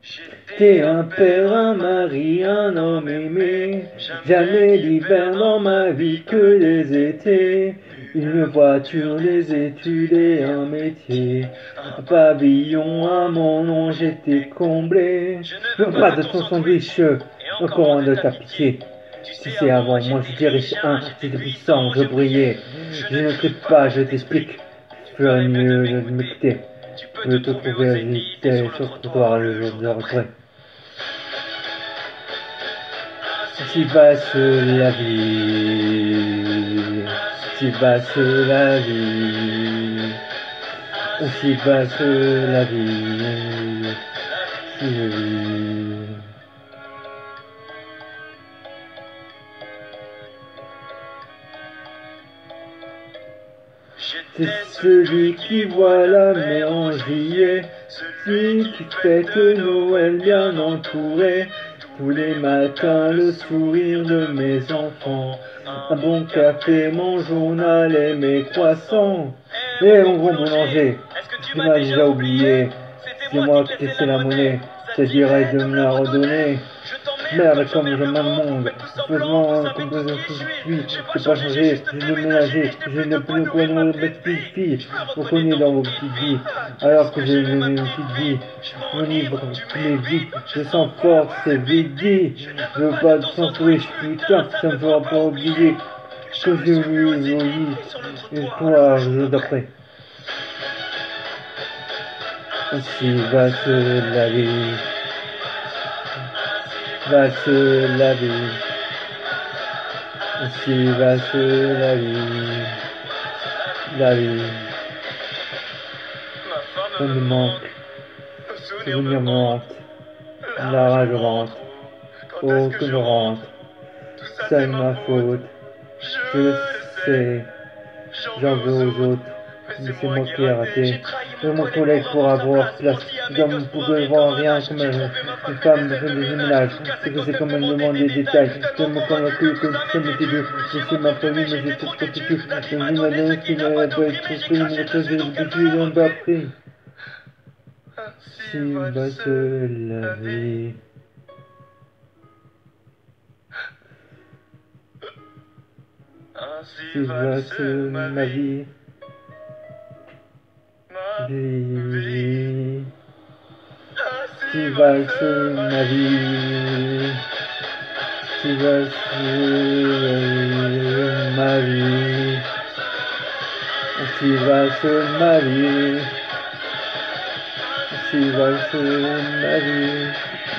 T'es un père, un mari, un homme aimé. Jamais d'hiver dans ma vie que des étés. Une voiture, des études et un métier. Un pavillon à mon nom, j'étais comblé. Je veux pas de ton sandwich, encore moins de ta pitié. Si c'est avant, moi je dirais j'étais puissant, je brillais. Je ne crie pas, je t'explique. Tu ferais mieux de m'écouter. Tu peux te trouver agité sur le trottoir le jour de retrait. Si passe la vie, si passe la vie, si passe la vie, si je vis. C'est celui qui voit la mer en juillet, celui qui fête Noël bien entouré. Tous les matins le sourire de mes enfants, un bon café, mon journal et mes croissants. Et mon gros boulanger, tu m'as déjà oublié, c'est moi qui sais la monnaie, je te dirais de me la redonner. Merde, comme je m'aime le monde, faisant comme je suis, j'ai pas changé, j'ai déménagé, je ne peux pas nos petites filles, reconnues dans vos petites vies, alors que j'ai une petite vie, mon livre, mes vies, je sens fort, c'est vite dit, je veux pas de sandwich, putain, ça me fera pas oublier que j'ai vu au lit, et toi, le jour d'après. Ainsi va se la vie. Va se la vie, ainsi va se la vie, la vie. Ça me manque, souvenir me hante, la rage rentre, oh que je rentre, c'est ma faute, je le sais, j'en veux aux autres, mais c'est moi qui ai raté. Et mon collègue pour avoir place, d'homme pour voir rien comme une femme de faire des ménages. C'est que c'est comme elle demande des détails. Je me convaincu que ça m'était dû. Je sais ma famille, mais j'étais trop têtu. Je me dis madame qui n'aurait pas été pris, mais que j'ai l'habitude d'un pas pris. Si va se la vie. Si va se ma vie. Vie. Si va se ma vie. Si va se ma vie. Si va se ma vie. Si va se ma vie.